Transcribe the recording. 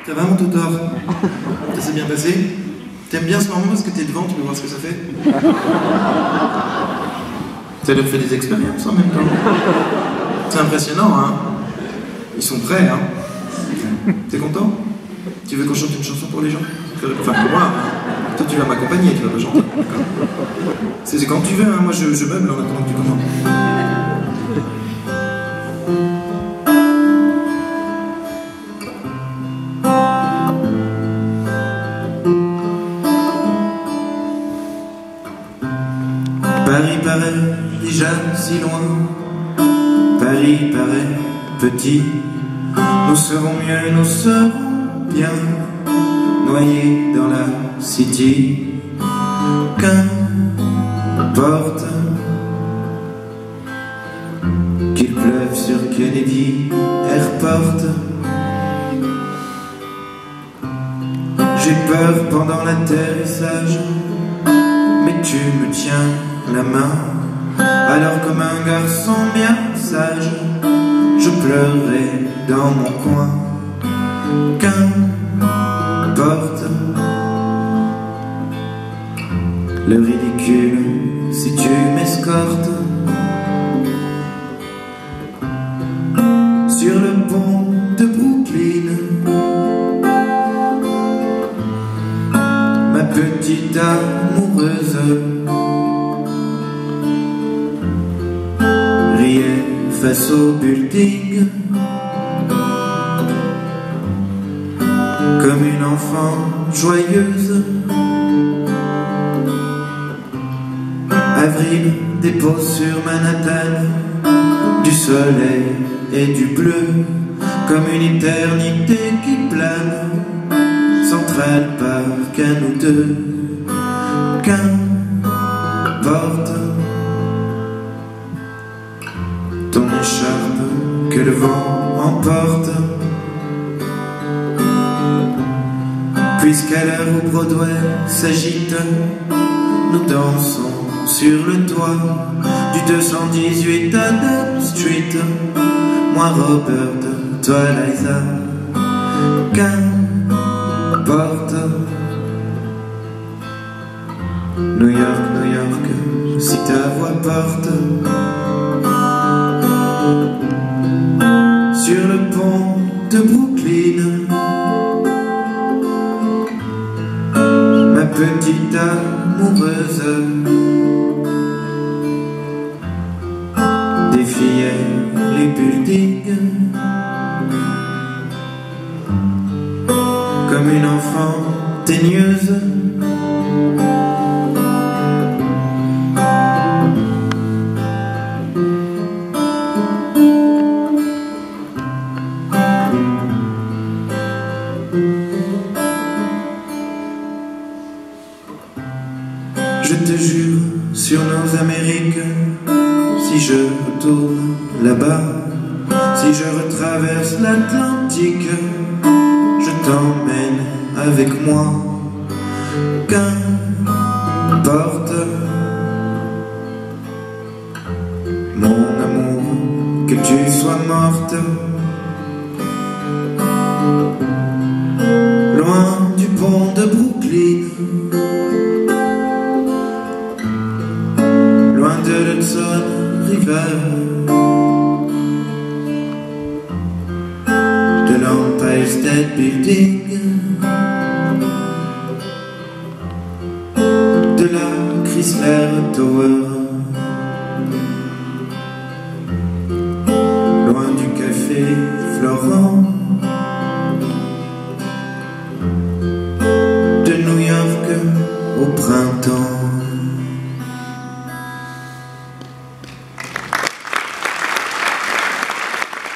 Ça va mon tutor? Ça s'est bien passé? T'aimes bien ce moment parce que t'es devant, tu veux voir ce que ça fait? Ça leur fait des expériences en même temps. C'est impressionnant, hein? Ils sont prêts, hein? T'es content? Tu veux qu'on chante une chanson pour les gens? Enfin, pour moi, hein. Toi tu vas m'accompagner, tu vas pas chanter. C'est quand tu veux, hein. Moi je meuble en attendant que tu commences. Paris paraît déjà si loin, Paris paraît petit. Nous serons mieux, nous serons bien, noyés dans la city. Qu'importe qu'il pleuve sur Kennedy Airport. J'ai peur pendant l'atterrissage, mais tu me tiens la main. Alors comme un garçon bien sage, je pleurerai dans mon coin. Qu'importe le ridicule si tu m'escortes sur le pont de Brooklyn. Ma petite amoureuse riait face au building comme une enfant joyeuse. Avril dépose sur Manhattan du soleil et du bleu, comme une éternité qui plane, Central Park à nous deux. Qu'importe ton écharpe que le vent emporte, puisqu'à l'heure où Broadway s'agite, nous dansons sur le toit du 218 Adam Street. Moi Robert, toi Liza. Qu'importe New York, New York, si ta voix porte sur le pont de Brooklyn. Ma petite amoureuse défiait les buildings comme une enfant teigneuse. Je te jure sur nos Amériques, si je retourne là-bas, si je retraverse l'Atlantique, je t'emmène avec moi. Qu'importe mon amour, que tu sois morte loin du pont de Brooklyn, loin de l'Hudson River, de l'Empire State Building, de la Chrysler Tower, loin du café Florent, de New York au printemps.